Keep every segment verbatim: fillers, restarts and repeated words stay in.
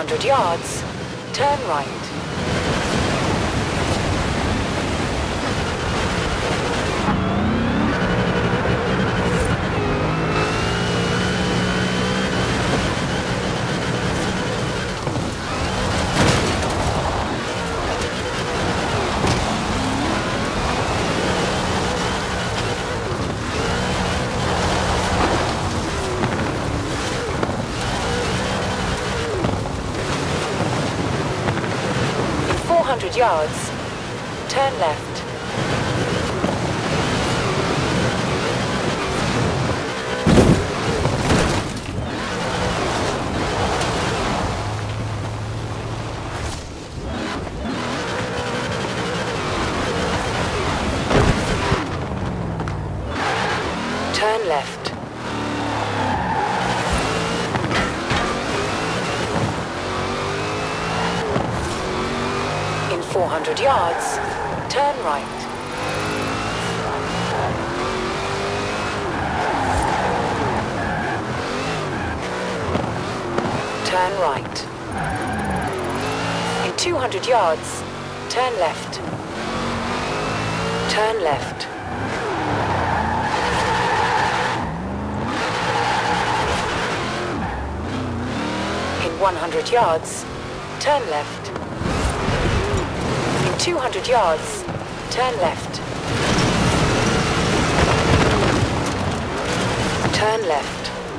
hundred yards, turn right. four hundred yards, turn left. Turn left. four hundred yards, turn right. Turn right. In two hundred yards, turn left. Turn left. In one hundred yards, turn left. two hundred yards, turn left. Turn left.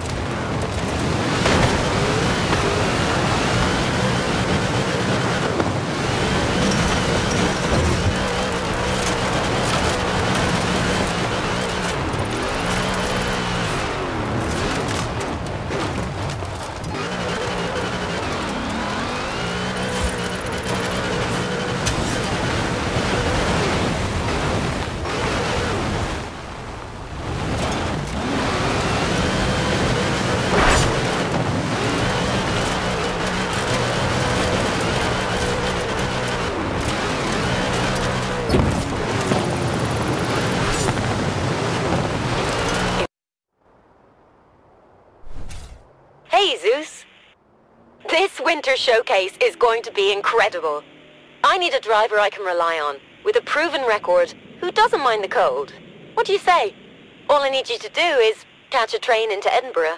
Hey, Zeus. This winter showcase is going to be incredible. I need a driver I can rely on, with a proven record, who doesn't mind the cold. What do you say? All I need you to do is catch a train into Edinburgh.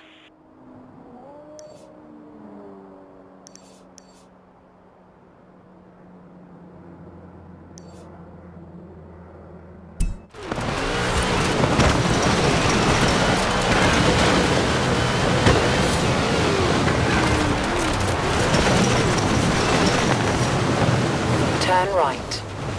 Turn right.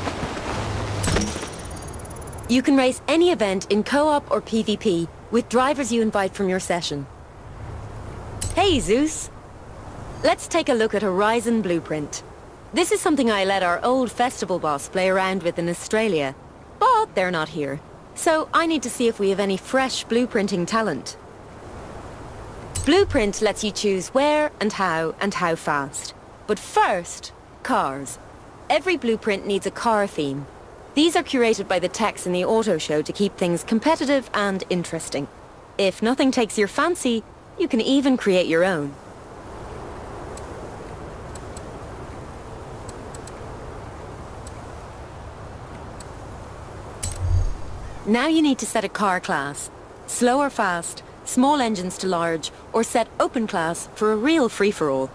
You can race any event in co-op or PvP with drivers you invite from your session. Hey, Zeus. Let's take a look at Horizon Blueprint. This is something I let our old festival boss play around with in Australia, but they're not here. So I need to see if we have any fresh blueprinting talent. Blueprint lets you choose where and how and how fast. But first, cars. Every blueprint needs a car theme. These are curated by the techs in the auto show to keep things competitive and interesting. If nothing takes your fancy, you can even create your own. Now you need to set a car class. Slow or fast, small engines to large, or set open class for a real free-for-all.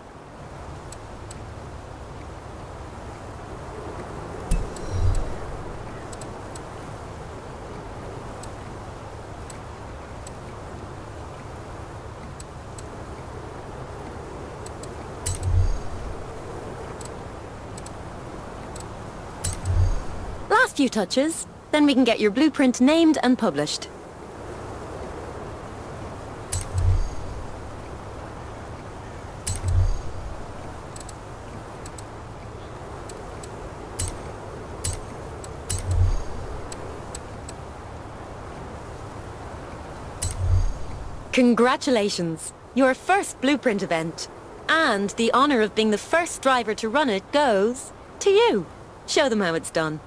Last few touches, then we can get your blueprint named and published. Congratulations! Your first blueprint event. And the honor of being the first driver to run it goes to you. Show them how it's done.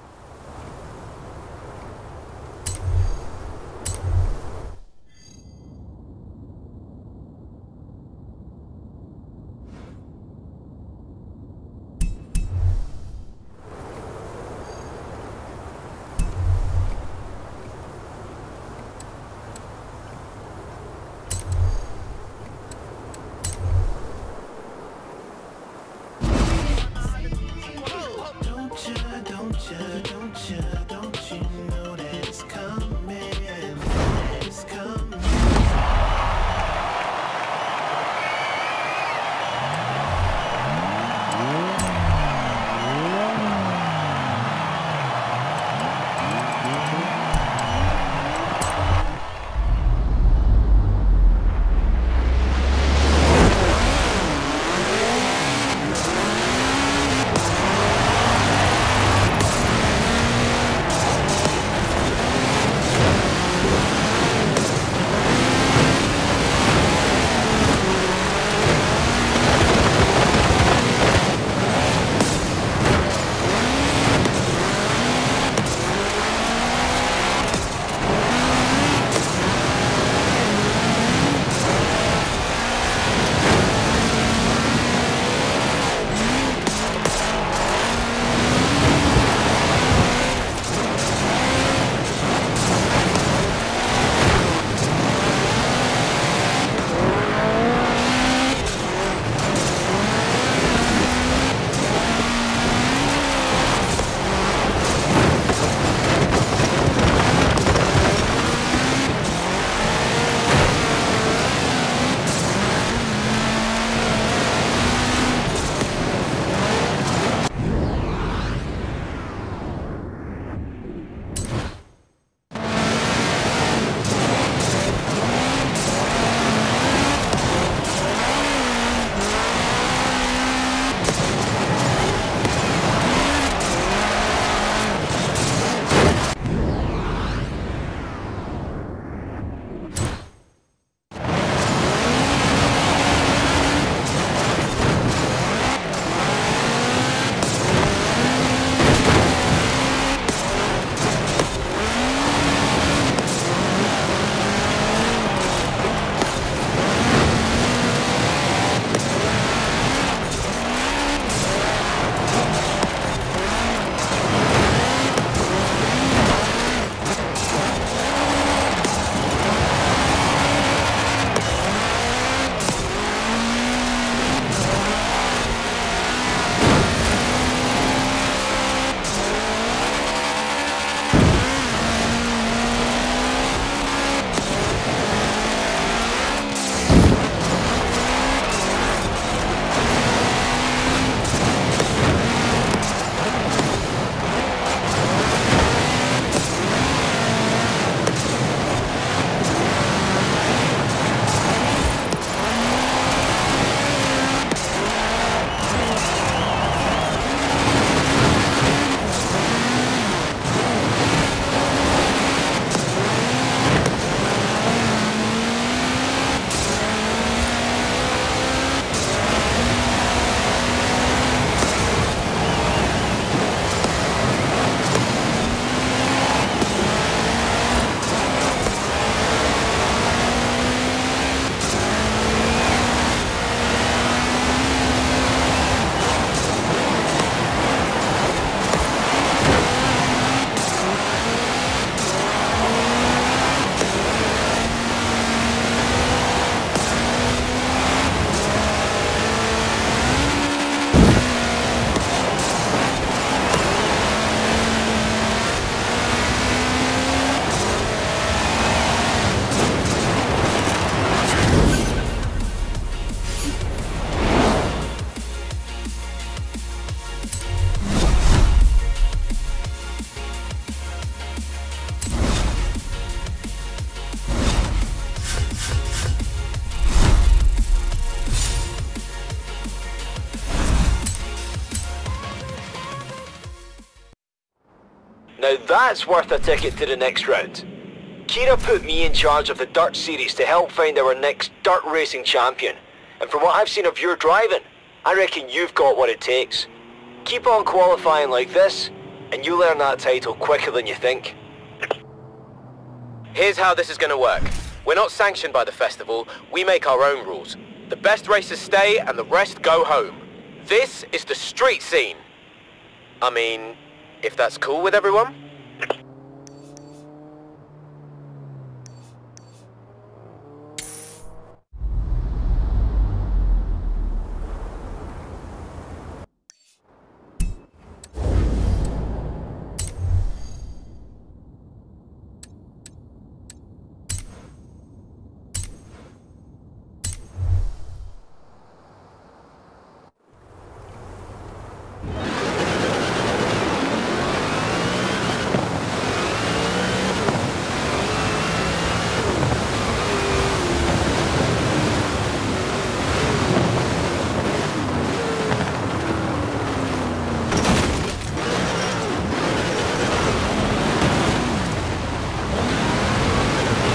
Now that's worth a ticket to the next round. Kira put me in charge of the Dirt Series to help find our next dirt racing champion. And from what I've seen of your driving, I reckon you've got what it takes. Keep on qualifying like this, and you'll earn that title quicker than you think. Here's how this is going to work. We're not sanctioned by the festival, we make our own rules. The best racers stay and the rest go home. This is the street scene. I mean, if that's cool with everyone?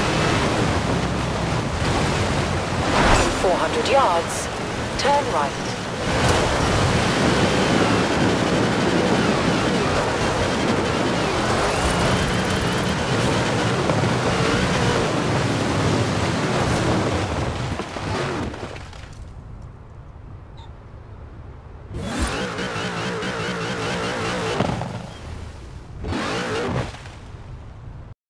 four hundred yards, turn right.